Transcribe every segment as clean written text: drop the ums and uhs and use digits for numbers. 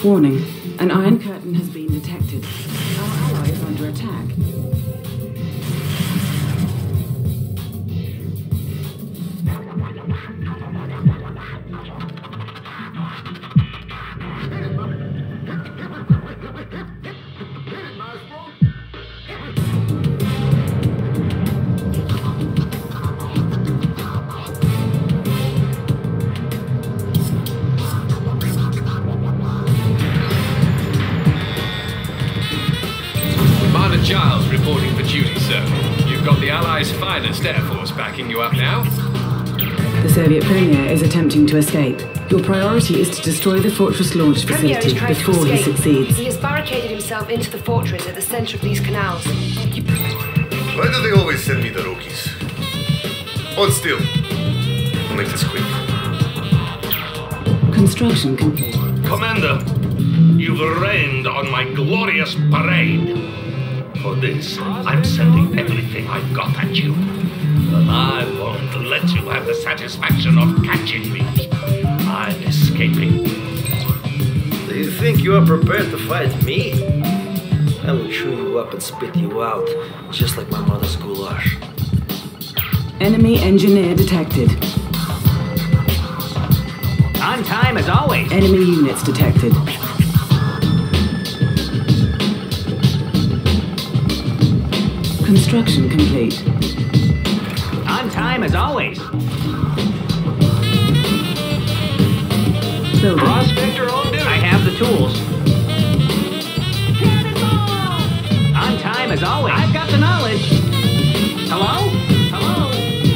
Warning, an Iron Curtain has been detected. Our ally is under attack. Giles reporting for duty, sir. You've got the Allies' finest air force backing you up now. The Soviet Premier is attempting to escape. Your priority is to destroy the fortress launch facility before he succeeds. He has barricaded himself into the fortress at the center of these canals. Why do they always send me the rookies? Hold still. I'll make this quick. Construction complete. Commander, you've rained on my glorious parade. For this, I'm sending everything I've got at you. But I won't let you have the satisfaction of catching me. I'm escaping. Do you think you are prepared to fight me? I will chew you up and spit you out, just like my mother's goulash. Enemy engineer detected. On time as always. Enemy units detected. Construction complete. On time as always. Building. Prospector on duty. I have the tools. Cannonball! On time as always. I've got the knowledge. Hello? Hello?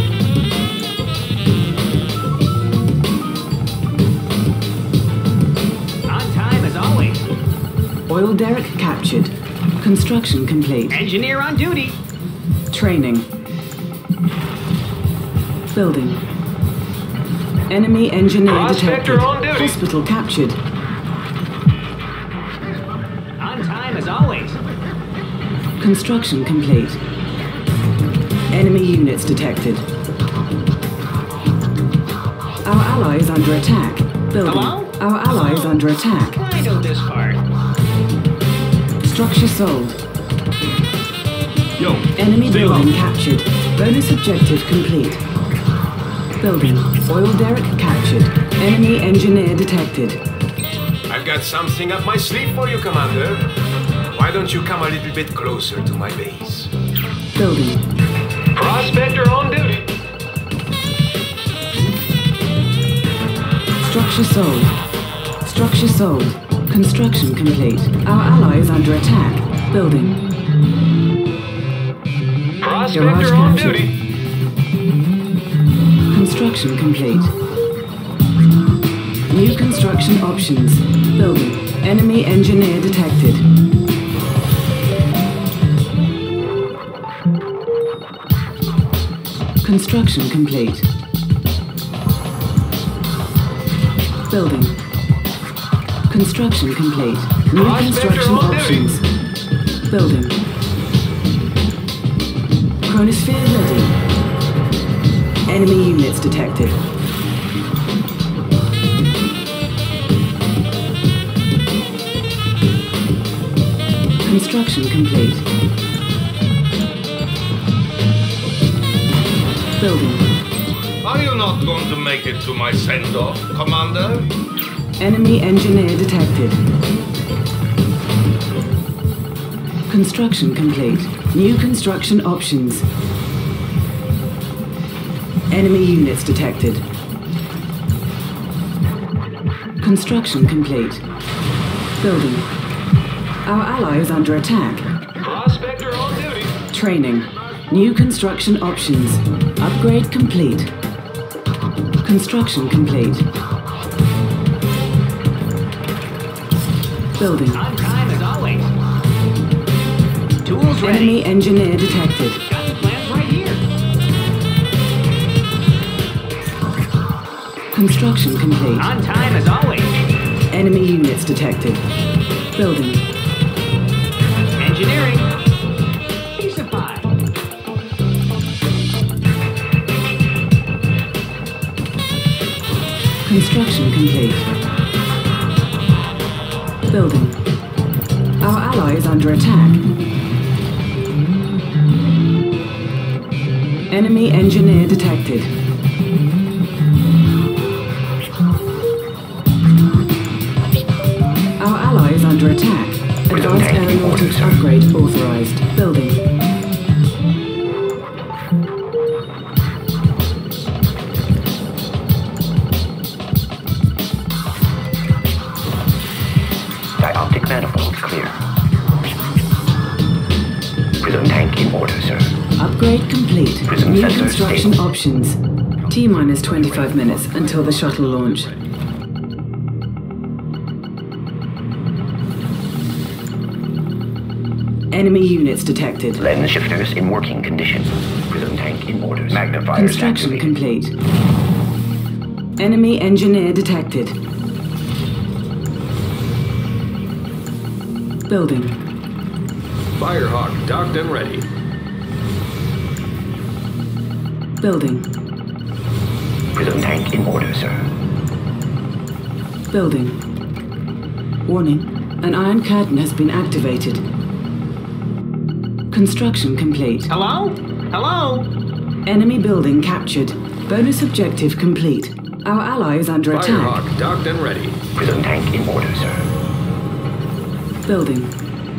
On time as always. Oil derrick captured. Construction complete. Engineer on duty. Training. Building. Enemy engineer Prospector detected. on duty. Hospital captured. On time as always. Construction complete. Enemy units detected. Our ally is under attack. Building. Hello? Our ally is under attack. I know this part. Structure sold. Yo, Enemy stay building low. captured. Bonus objective complete. Building. Oil derrick captured. Enemy engineer detected. I've got something up my sleeve for you, Commander. Why don't you come a little bit closer to my base? Building. Prospector on duty. Structure sold. Structure sold. Construction complete. Our ally is under attack. Building. Garage Prospector on captured. duty. Construction complete. New construction options. Building. Enemy engineer detected. Construction complete. Building. Construction complete. New construction options. Building. Chronosphere ready. Enemy units detected. Construction complete. Building. Are you not going to make it to my send-off, Commander? Enemy engineer detected. Construction complete. New construction options. Enemy units detected. Construction complete. Building. Our ally is under attack. Prospector on duty. Training. New construction options. Upgrade complete. Construction complete. Building. On time as always. Tools ready. Enemy engineer detected. Got the plans right here. Construction complete. On time as always. Enemy units detected. Building. Engineering. Piece of pie. Construction complete. Building. Our ally is under attack. Enemy engineer detected. Our ally is under attack. Advanced aeronautics upgrade authorized. Building. Dioptic manifold clear. Prism tank in order, sir. Upgrade complete. Prism New sensor construction stable. options. T-minus 25 minutes until the shuttle launch. Enemy units detected. Lens shifters in working condition. Prism tank in order. Magnifiers Construction activated. complete. Enemy engineer detected. Building. Firehawk docked and ready. Building. Prism tank in order, sir. Building. Warning. An iron curtain has been activated. Construction complete. Hello? Hello? Enemy building captured. Bonus objective complete. Our ally is under attack. Firehawk docked and ready. Prism tank in order, sir. Building.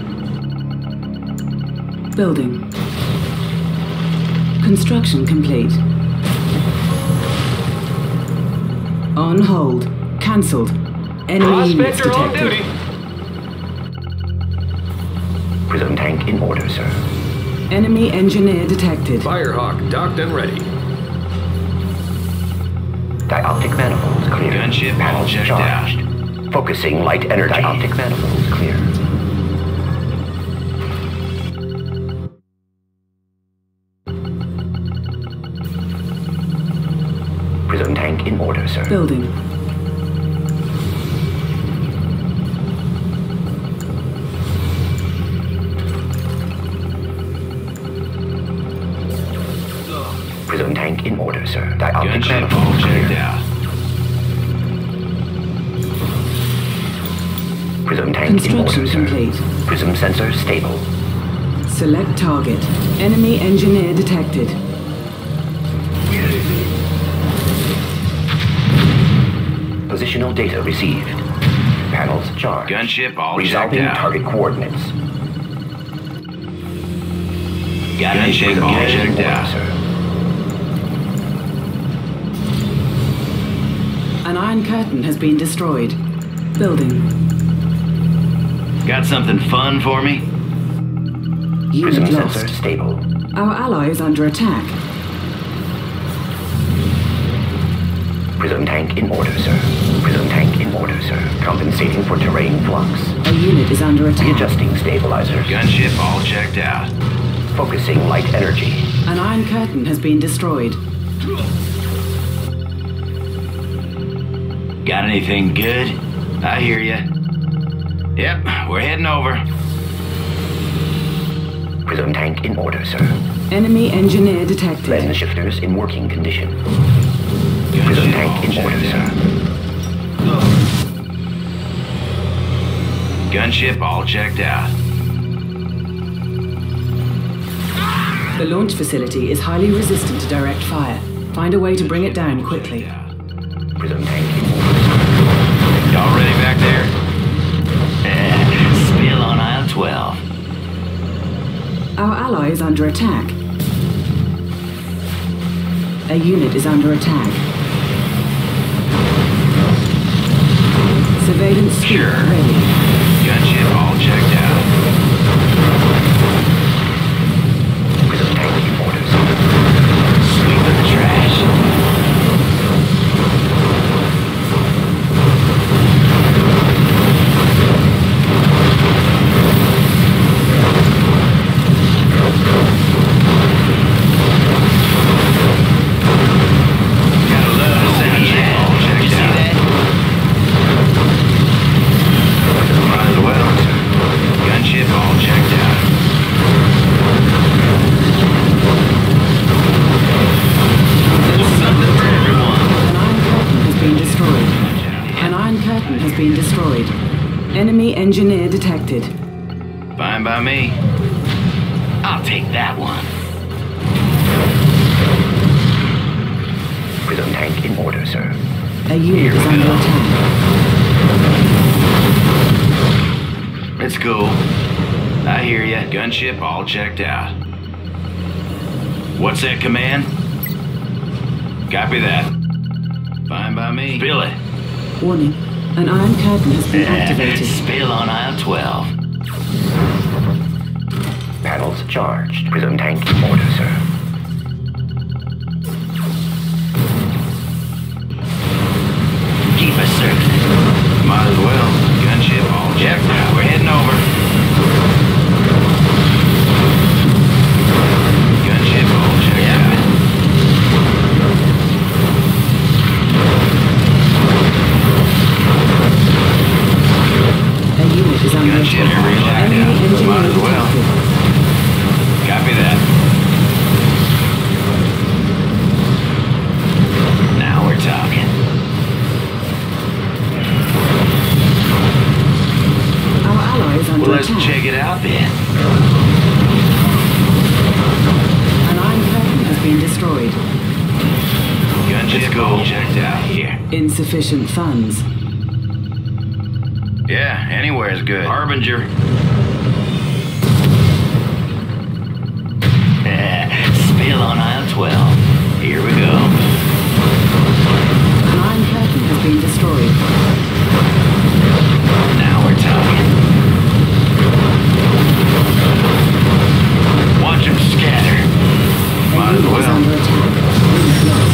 Building. Construction complete. On hold. Cancelled. Enemy units Prospector on detected. duty. Prism tank in order, sir. Enemy engineer detected. Firehawk docked and ready. Dioptic manifolds clear. Gunship all Panels checked charged. Focusing light energy. Dioptic manifolds clear. Prism tank in order, sir. Building. Prism tank in order, sir. Dioptic Gunship all manifolds checked clear. out. Prism tank in Construction order, sir. complete. Prism sensor stable. Select target. Enemy engineer detected. Positional data received. Panels charged. Gunship all Resolving checked out. target coordinates. Got anything Prism all tank in checked order, out. sir. An iron curtain has been destroyed. Building. Got something fun for me? Prism Unit sensor lost. stable. Our ally is under attack. Prism tank in order, sir. Prism tank in order, sir. Compensating for terrain flux. A unit is under attack. Readjusting stabilizers. Gunship all checked out. Focusing light energy. An iron curtain has been destroyed. Got anything good? I hear ya. Yep, we're heading over. Prism tank in order, sir. Enemy engineer detected. Lens shifters in working condition. Prism tank in order, sir. Gunship all checked out. The launch facility is highly resistant to direct fire. Find a way to bring it down quickly. Prism tank in order, Y'all ready back there? Spill on aisle 12. Our ally is under attack. A unit is under attack. Surveillance suite Sure. ready. Gunship all checked out. Prism tank in order, sir. Sweeping the trash. Gotta love the sound of that. All checked out. Enemy engineer detected. Fine by me. I'll take that one. Prism tank in order, sir. A unit is under attack. It's cool. I hear ya. Gunship all checked out. What's that command? Copy that. Fine by me. Spill it. Warning. An iron curtain has been activated. Spill on aisle 12. Panels charged. Prism tank in order, sir. Keep us circling. Might as well. Gunship all checked out. We're heading over. Gunship all checked out. A unit is under Gunship attack. relocked Enemy out. engineer Might as well. detected. Copy that. Now we're talking. Our ally is under Well, let's attack. check it out then. An iron curtain has been destroyed. Gunship all checked out here. Insufficient funds. Yeah, anywhere's good. Harbinger. Spill on aisle 12. Here we go. An iron curtain has been destroyed. Now we're talking. Watch them scatter. A Might as unit is well. under attack. Unit lost.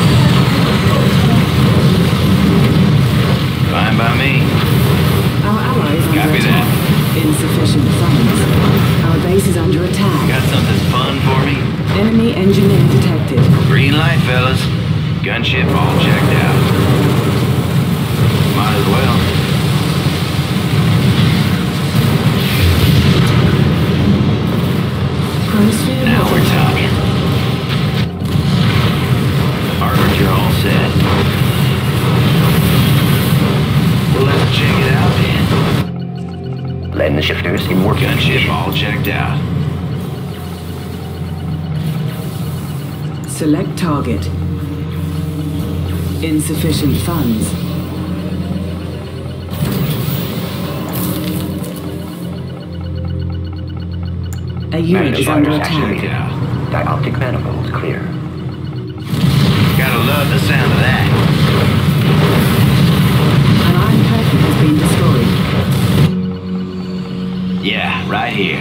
Fine by me. Our ally is under Copy attack. Insufficient funds. Our base is under attack. Got something fun for me? Enemy engineer detected. Green light, fellas. Gunship all checked out. Might as well. Chronosphere Now water. we're talking. Harbinger all set. Well, let's check it out then. Lens shifters in working Gunship condition. all checked out. Select target. Insufficient funds. A unit is under Magnifiers attack. activated. Dioptic manifold clear. Gotta love the sound of that. An iron curtain has been destroyed. Yeah, right here.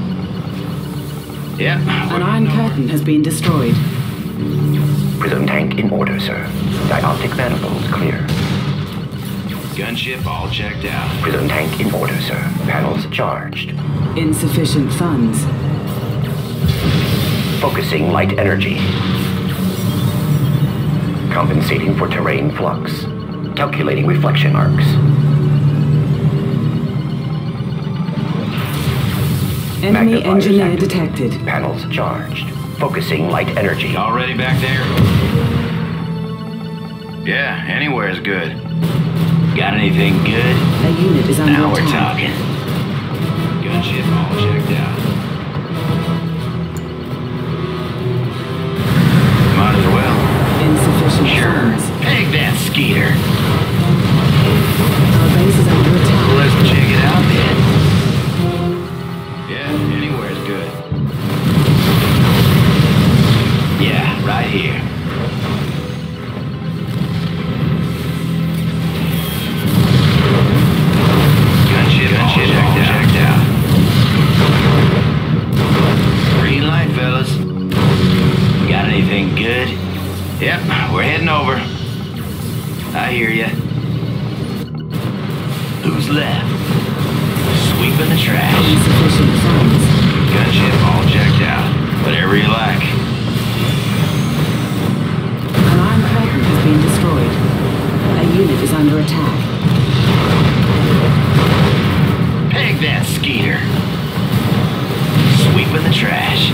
Yep. An iron curtain has been destroyed. Prism tank in order, sir. Dioptic manifold clear. Gunship all checked out. Prism tank in order, sir. Panels charged. Insufficient funds. Focusing light energy. Compensating for terrain flux. Calculating reflection arcs. Enemy Magnifiers engineer activated. detected. Panels charged. Focusing light energy. Y'all ready back there? Yeah, anywhere's good. Got anything good? A unit is under Now we're attack. talking. Gunship all checked out. Might as well. Insufficient Sure. funds. Peg that skeeter. Our base is under Well, attack. let's check it out then. Yeah, anywhere's good. Yeah, right here. Gunship all checked out. Green light, fellas. Got anything good? Yep, we're heading over. I hear ya. Who's left? Sweeping the trash. Insufficient funds. Gunship all checked out. Whatever you like. An iron curtain has been destroyed. A unit is under attack. Peg that skeeter. Sweeping the trash.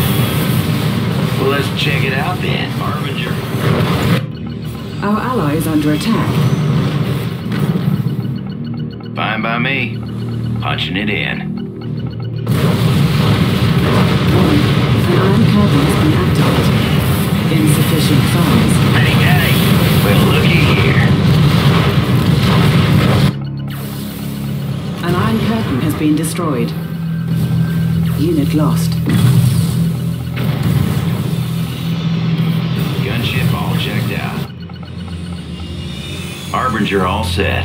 Well, let's check it out then, Harbinger. Our ally is under under attack. Fine by me. Punching it in. Warning, an iron curtain has been activated. Insufficient funds. Hey, hey! Well, looky here. An iron curtain has been destroyed. Unit lost. Gunship all checked out. Harbinger all set.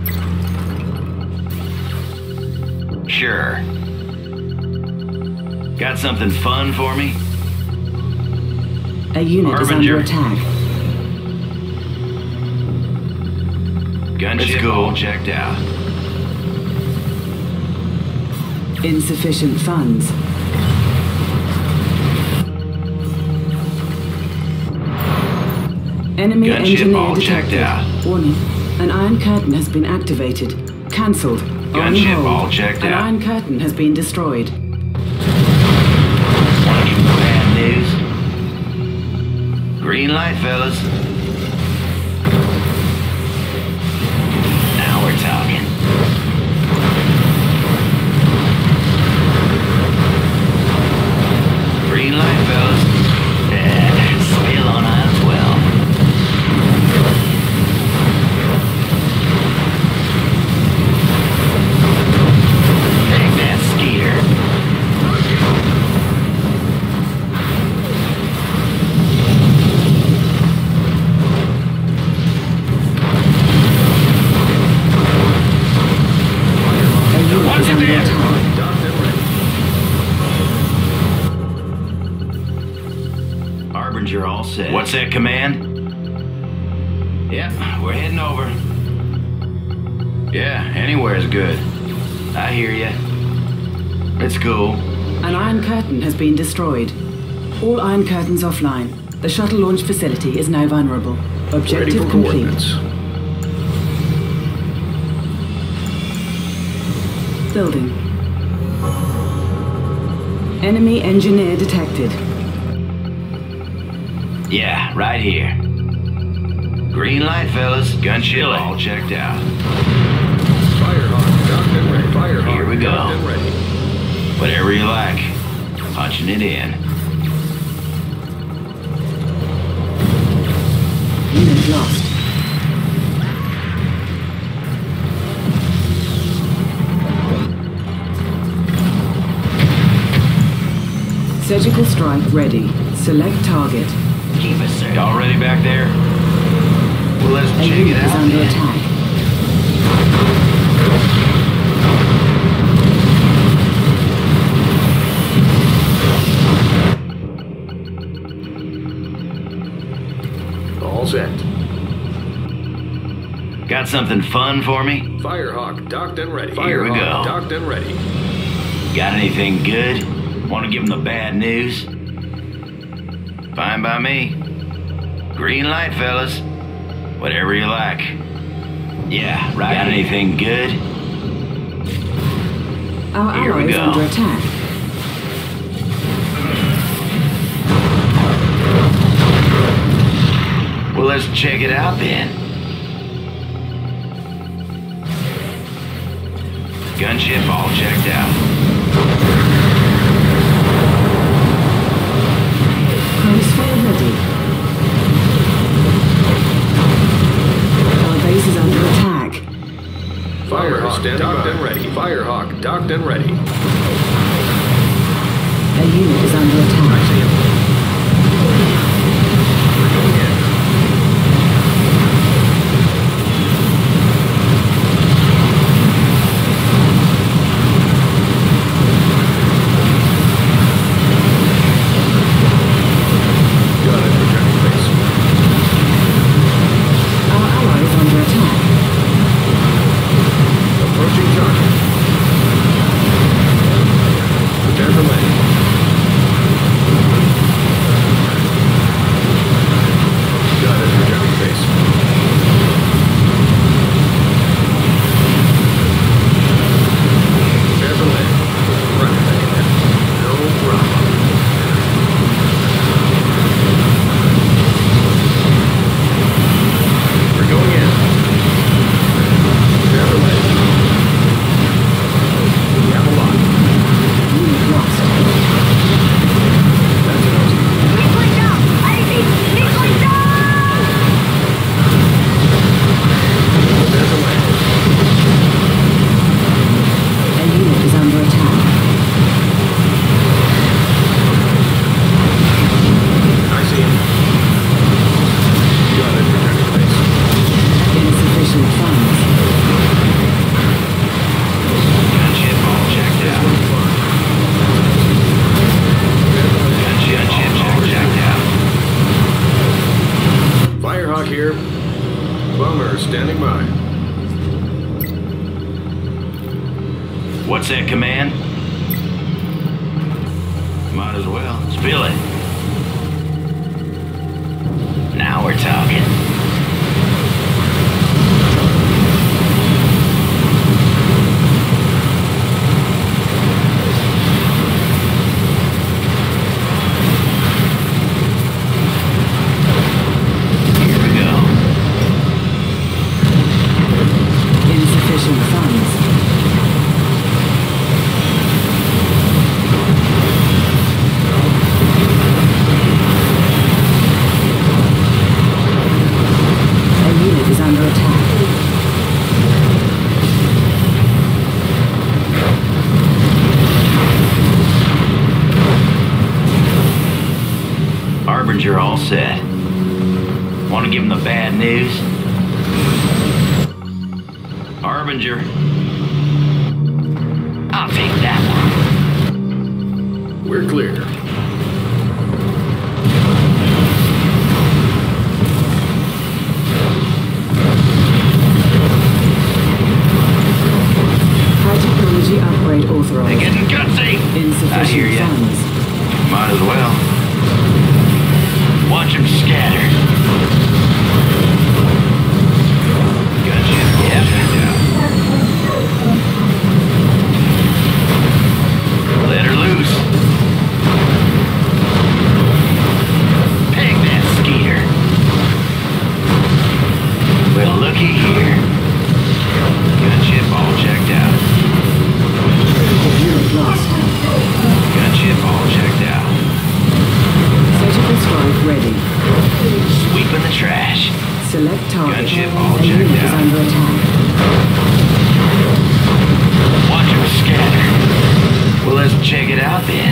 Sure. Got something fun for me? A unit Harbinger. is under attack. Gunship all checked out. Insufficient funds. Enemy Gunship engineer all checked detected. out. Warning, an iron curtain has been activated. Cancelled. Gunship On hold. all checked An out. iron curtain has been destroyed. Wanna give me bad news? Green light, fellas. Now we're talking. Green light, fellas. Spill on aisle 12. Take that, Skeeter. A unit Watch is it under there. attack. Harbinger all set. What's that command? Yep, we're heading over. Yeah, anywhere's good. I hear ya. It's cool. An iron curtain has been destroyed. All iron curtains offline. The shuttle launch facility is now vulnerable. Objective complete. Building. Enemy engineer detected. Yeah, right here. Green light, fellas. Gunship all checked out. Firehawk, docked and ready. Firehawk, Here we go. docked and ready. Whatever you like. Punching it in. Unit lost. Surgical strike ready. Select target. Keep us, sir. Y'all ready back there? Well, let's A check it unit is out under then. attack. All set. Got something fun for me? Firehawk, docked and ready. Here we Firehawk, go. docked and ready. Got anything good? Want to give them the bad news? Fine by me. Green light, fellas. Whatever you like. Yeah, right. Got anything good? Our Here we ally is go. under attack. Well, let's check it out then. Gunship all checked out. Crossfire ready. Our base is under attack. Firehawk, docked and ready. Firehawk, docked and ready. A unit is under attack. Got it, projecting base. Our ally is under attack. Approaching target. Prepare for landing. sir. Standing by. What's that command? Might as well. Spill it. Now we're talking. Here we go. Insufficient funds. Is under attack. Harbinger all set. Want to give him the bad news? Harbinger. I'll take that one. We're clear. Technology upgrade authorized. They're getting gutsy. Insufficient I hear ya. funds. Might as well. Watch them scatter. Gotcha. Yeah. Let her loose. Peg that skeeter. Well, looky here. Gunship all checked out. Unit lost. Gunship all checked out. Surgical strike ready. Sweeping the trash. Select target. Gunship all A unit checked is out. under attack. Watch them scatter. Well, let's check it out then.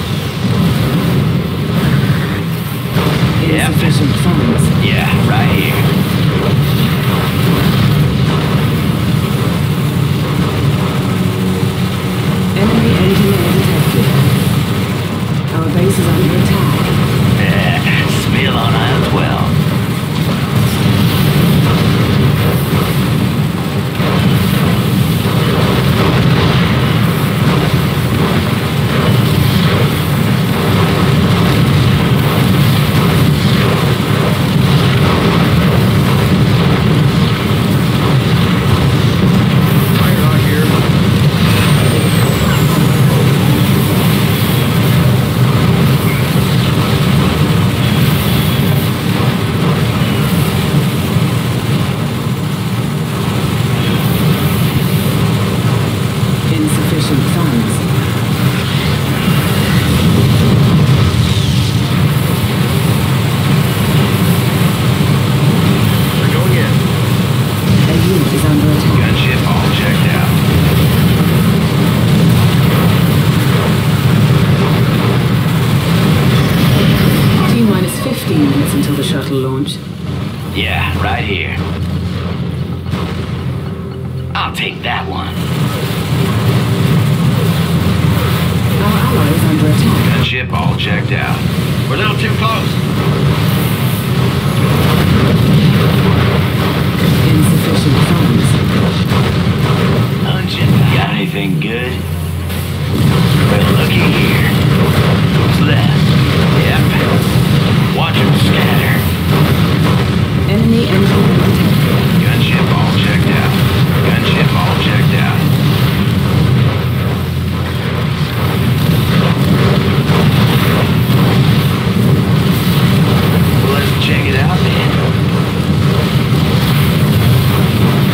Yep. Insufficient funds. Yeah, right here. Enemy engineer detected. Our base is under attack. Spill on aisle 12. Fire out here. Insufficient funds. We're going in. A unit is under attack. Gunship all checked out. T-minus 15 minutes until the shuttle launch. Yeah, right here. I'll take that one. Our ally is under attack. Gunship all checked out. We're a little too close. Insufficient funds. Ungin, got anything good? Well, looky here. Who's left? Yep. Watch them scatter. Enemy engineer detected. Gunship all checked out. Gunship all checked out. Well, let's check it out then.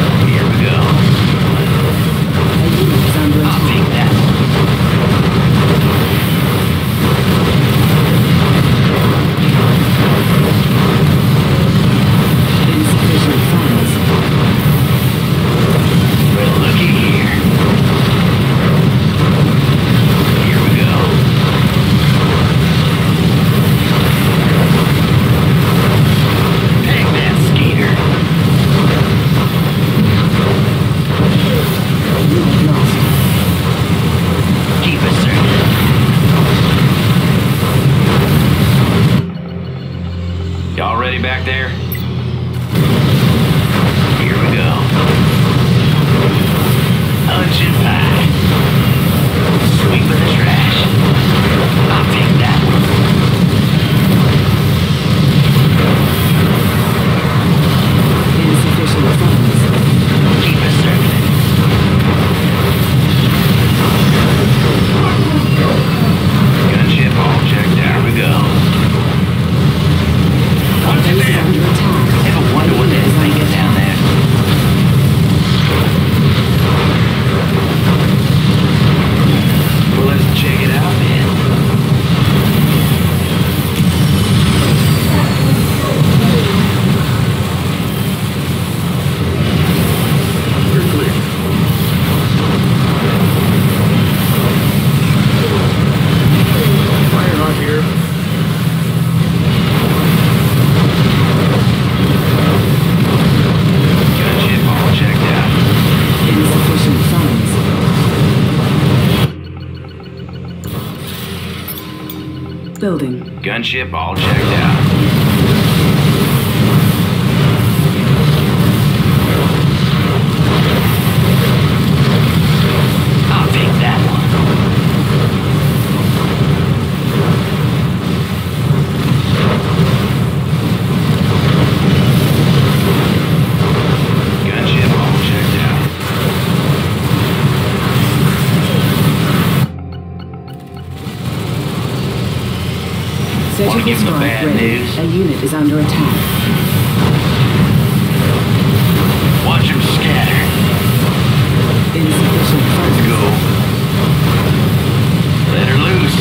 Gunship all checked out. I'll take that one. Gunship all checked out. Surgical strike ready. A unit is under attack. Watch them scatter. Insufficient funds. Let's go. Let her loose.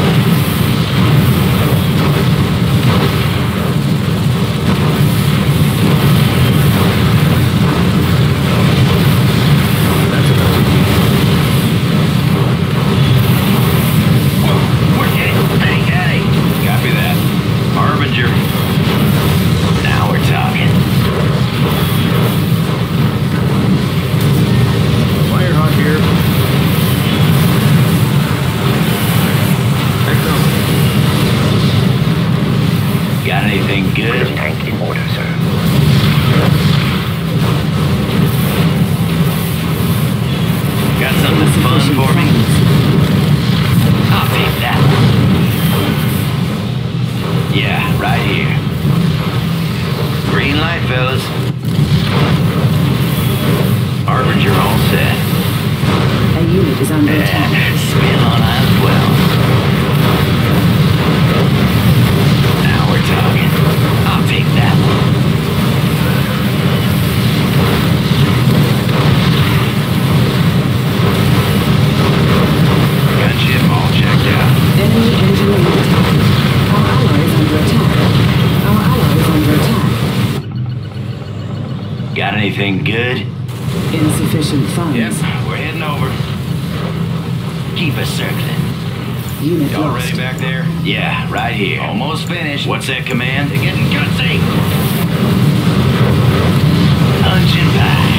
Copy that. Harbinger. Now we're talking. Firehawk here. Got anything good? Prism tank in order, sir. Got something fun for me? I'll take that one. Yeah, right here. Green light, fellas. Harbinger all set. A unit is under attack. Spin on as well. Now we're talking. I'll take that one. Gunship all checked out. Enemy engineering detected. Our ally is under attack. Our ally is under attack. Got anything good? Insufficient funds. Yep, we're heading over. Keep us circling. Unit Y'all lost. ready back there? Yeah, right here. Almost finished. What's that command? They're getting gutsy. Punching pie.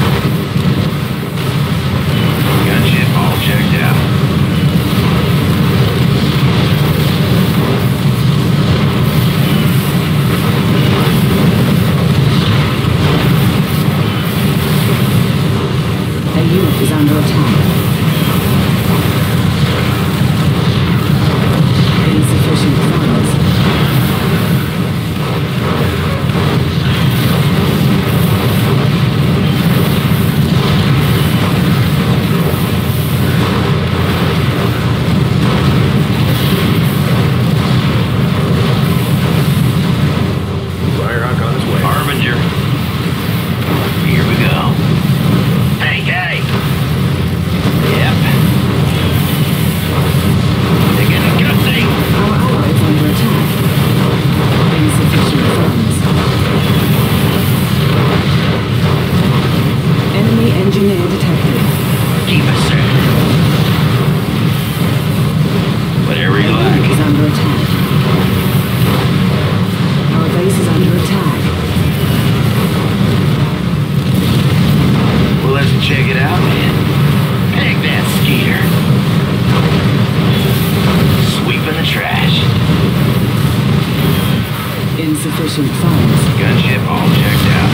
Gunship all checked out. A unit is under attack. Insufficient funds. Firehawk on his way. Harbinger. Here we go. Hey. Yep. They're getting gutsy. Our ally is under attack. Insufficient funds. Enemy engineer detected. Keep us circling. Whatever you A unit like. is under attack. Our base is under attack. Well, let's check it out, man. Peg that skeeter. Sweeping the trash. Insufficient funds. Gunship all checked out.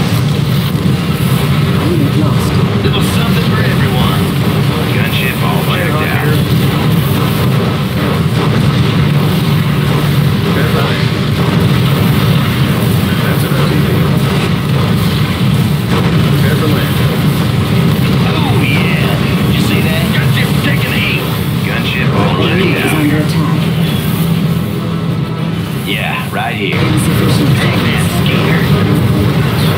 Unit lost. Little something for everyone. Gunship all checked out. Stand by. That's an LTV. Prepare for landing. Oh, yeah. You see that? Gunship taking aim. Gunship all Our unit checked is out. under attack. Yeah, right here. Insufficient Peg that funds. skeeter.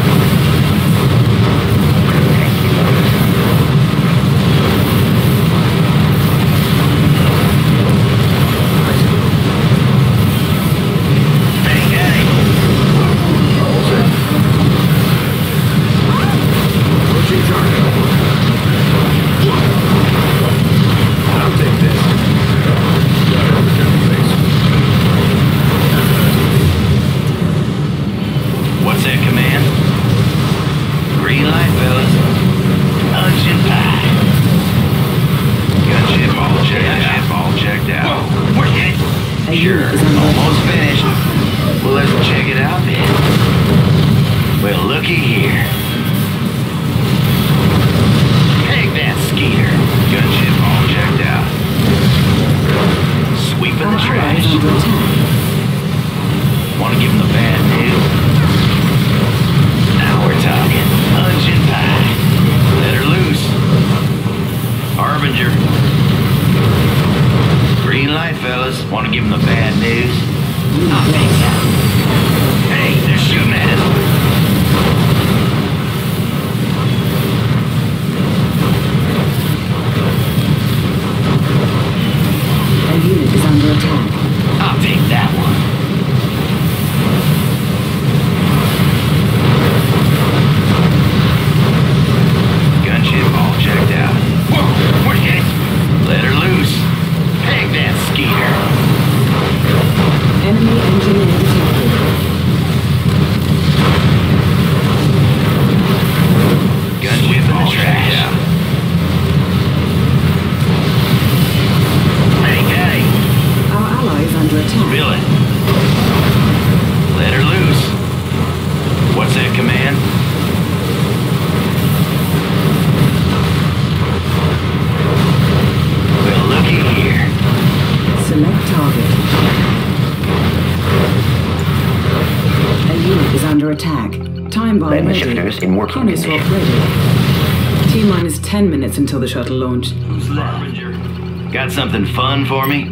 Combine Then ready. shifters in working Chrono swap condition. ready. T-minus 10 minutes until the shuttle launch. Who's Harbinger? Got something fun for me?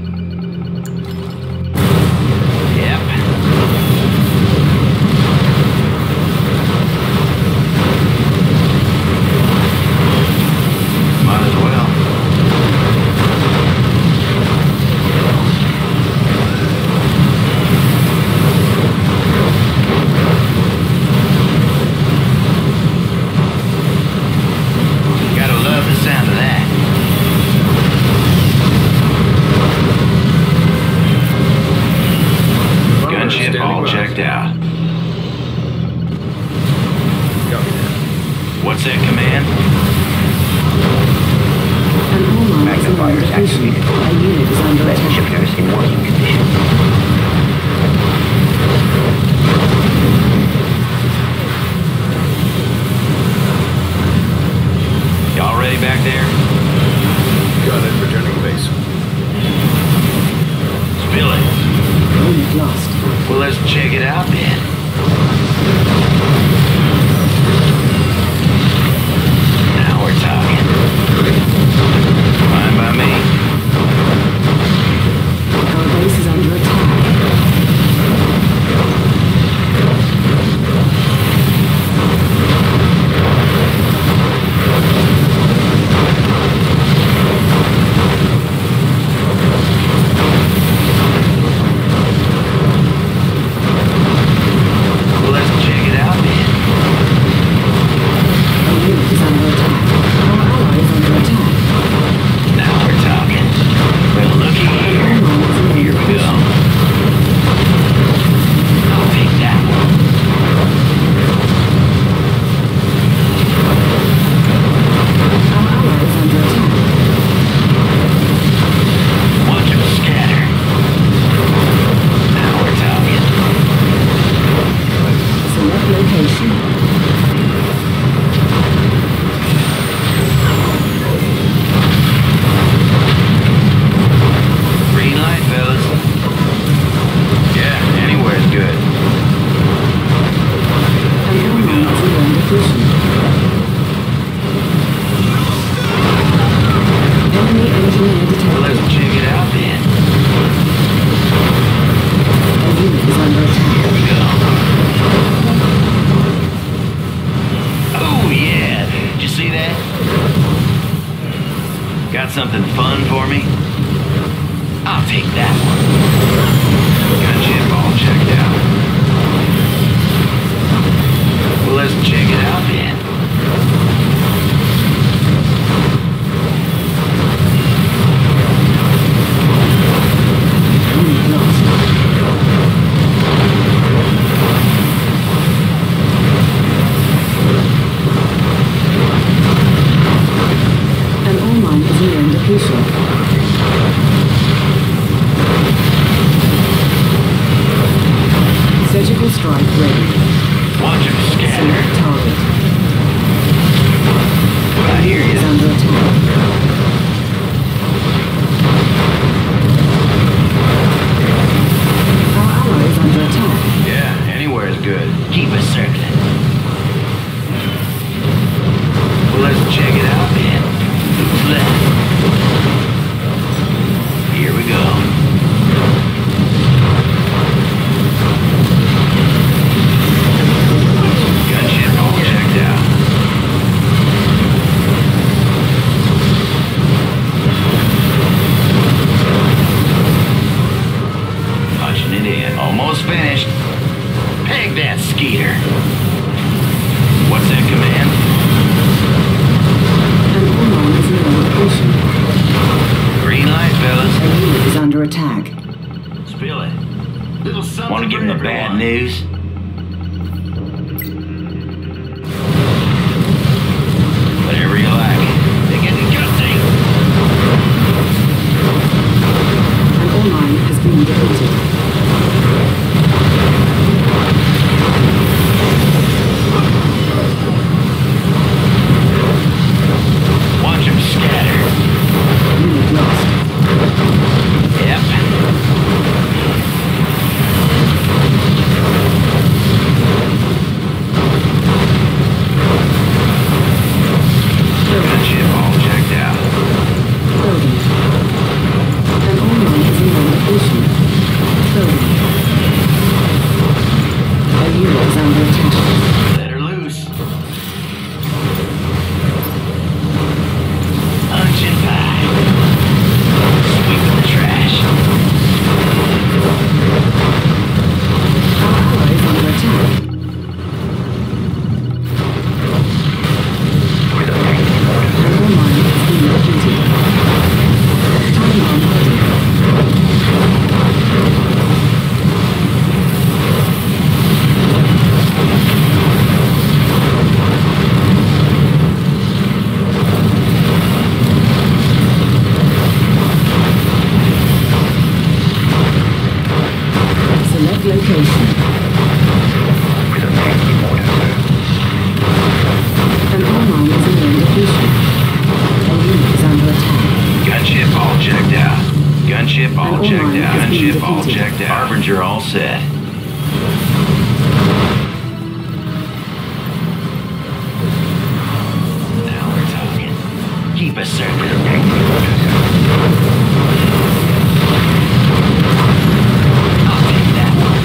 Yep. Might as well. Gotta love the sound of that. Gunship all checked out. What's that command? An all-line Magnifiers activated. A unit is under Then attack. shifters in working condition. Y'all ready back there? Got it, returning to base. Spill it. Unit lost. Well, let's check it out then. Now we're talking. Fine by me. Our base is under attack. Well, let's check it out then. Our unit is under attack. Our ally is under attack. Now we're talking. Well, looky here. Here we go. I'll take that one. Our ally is under attack. Watch them scatter. Now we're talking. Select location. Green light, fellas. Yeah, anywhere's good. An all-line is under depletion. Enemy engineer Well, detected. let's check it out then. A unit is under attack. Here we go. Oh, yeah. Did you see that? Got something fun for me? I'll take that one. Gunship all checked out. Well, let's check it out then. Unit lost. An all-mine is nearing depletion. Surgical strike ready. Watch them Select scatter. target. I hear Is you. under attack. Our ally is under attack. Yeah, anywhere's good. Keep us circling. Well, let's check it out then. Who's left? Here we go. Gunship all checked out. Punching it in. Almost finished. Peg that skeeter. What's that command? An all-mine is nearing depletion. Green light, fellas. A unit is under attack. Spill it. Want to give them the bad news? Whatever you like. They're getting gutsy. An all-mine has been depleted. Watch them scatter. Unit lost. Yep. Gunship all checked out. Gunship all checked out. Harbinger all set. Now we're talking. Keep a circuit of I'll take that one.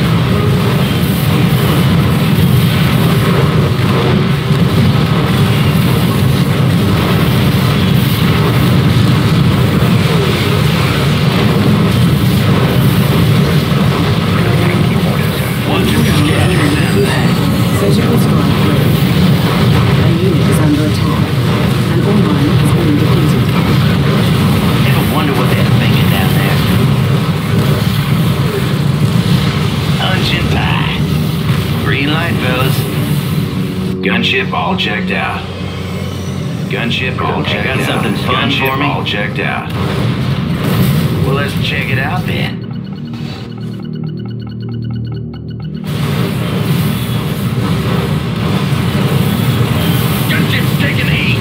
Surgical strike ready. A unit is under attack. An all mine has been depleted. Ever wonder what they're thinking down there? Punch pie. Green light, fellas. Gunship all checked out. Gunship all checked out. Got something fun for me? All checked out. Well, let's check it out then. Taking heat.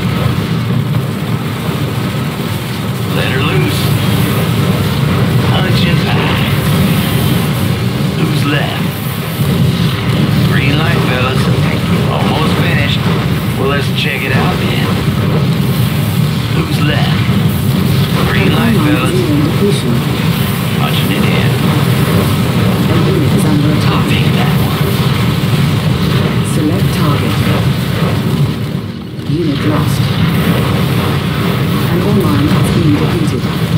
Let her loose. Punch and pie. Who's left? Green light, fellas. Almost finished. Well, let's check it out then. Who's left? Green light, fellas. Punching it in. A unit is under attack. I'll take that one. Select target. Unit lost. An all mine has been depleted.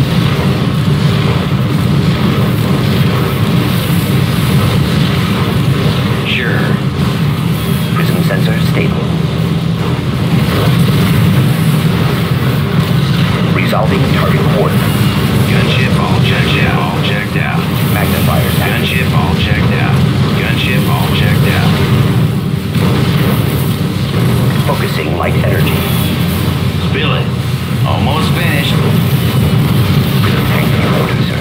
Sure. Prism sensor stable. Resolving target coordinates. Gunship all checked out. All checked out. Magnifier. Gunship all checked out. Gunship all checked out. Focusing light energy. Spill it. Almost finished. Tank in order, sir.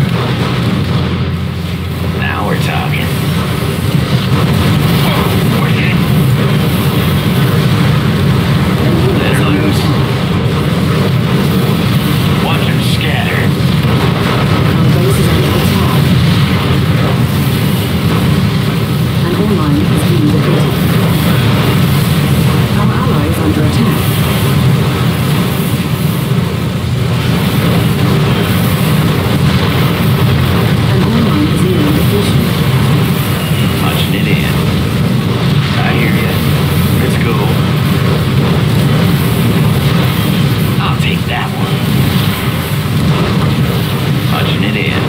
Now we're talking. Working. Let her loose. Watch them scatter. Our base is under attack. An all mine has been depleted. Our ally is under attack. An all mine is near depletion. Punching it in. I hear ya. Let's go. I'll take that one. Punching it in.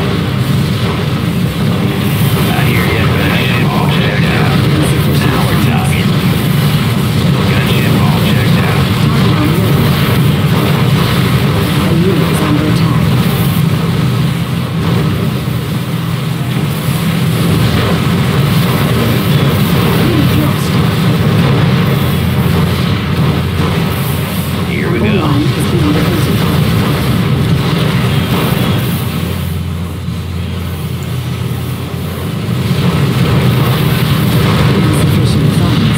I hear ya. Gunship all checked out. Now we're talking. Gunship all checked out. A unit is under attack. Unit lost. Here we All go. mine has been depleted. Insufficient funds.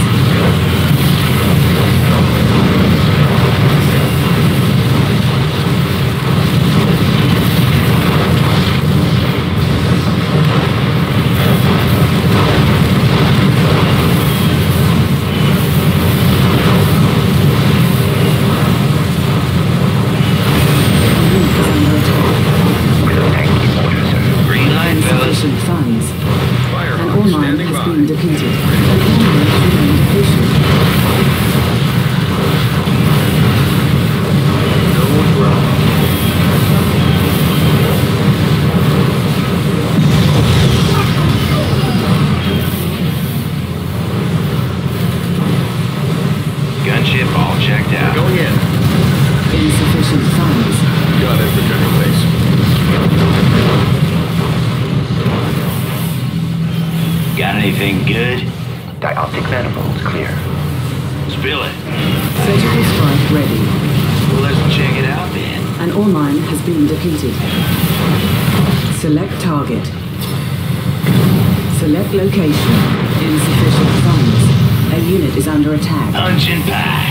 Green light, fellas. Insufficient funds. Fire An hawk all mine standing has by. been depleted. An all mine has been depleted. No ground. Gunship all checked out. Going in. Insufficient funds. Got infantry base. Got anything good? Dioptic manifold clear. Spill it. Surgical strike ready. Well, let's check it out then. An all mine has been depleted. Select target. Select location. Insufficient funds. A unit is under attack. Punch and pie.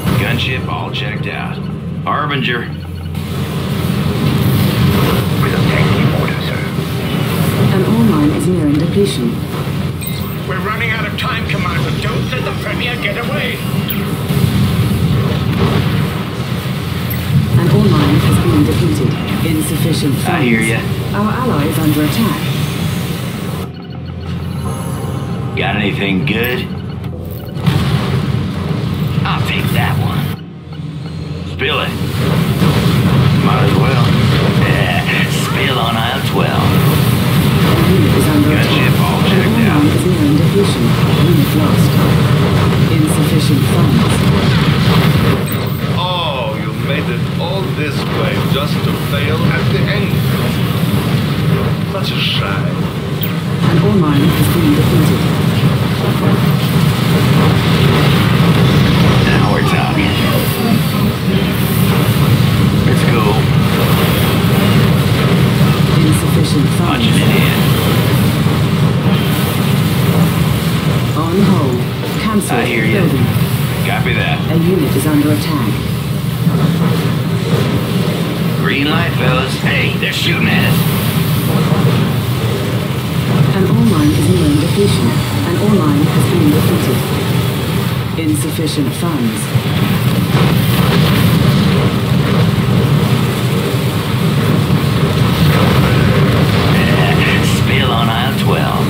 Gunship all checked out. Harbinger. Prism depletion. We're running out of time, Commander. Don't let the Premier get away. An ore mine has been depleted. Insufficient funds. I hear ya. Our ally is under attack. Got anything good? I'll take that one. Spill it. Might as well. Spill on aisle 12. A unit is under attack. Gunship all An checked ore out. mine is nearing depletion. Unit lost. Insufficient funds. Oh, you made it all this way just to fail at the end. Such a shame. An ore mine has been depleted. Now we're talking. It's cool. Insufficient funds. Punching it in. On hold. Cancel. I hear you. Building. Copy that. A unit is under attack. Green light, fellas. Hey, they're shooting at us. An ore mine is nearing depletion. An ore mine has been depleted. Insufficient funds. Spill on aisle 12.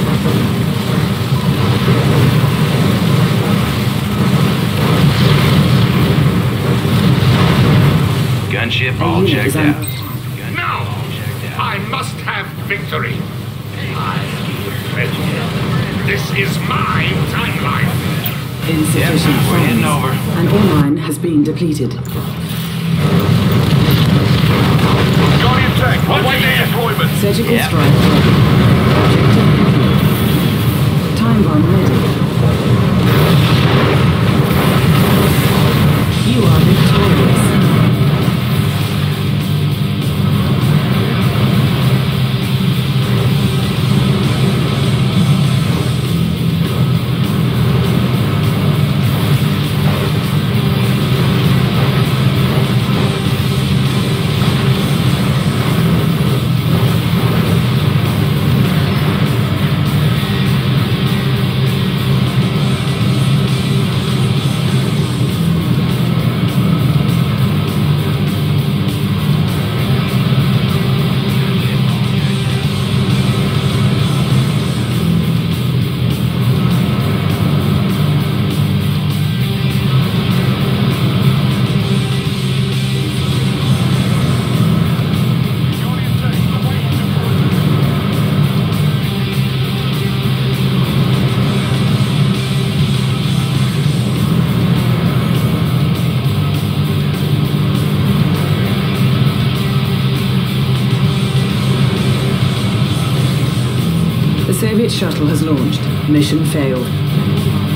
Gunship A all unit checked is under out. attack. Now, I must have victory. This is my timeline. Insufficient Yep, we're funds. heading over. An ore mine has been depleted. Guardian Tech, what's the deployment? Surgical Yep. strike. Objective complete. Time bomb ready. You are victorious. The Soviet shuttle has launched. Mission failed.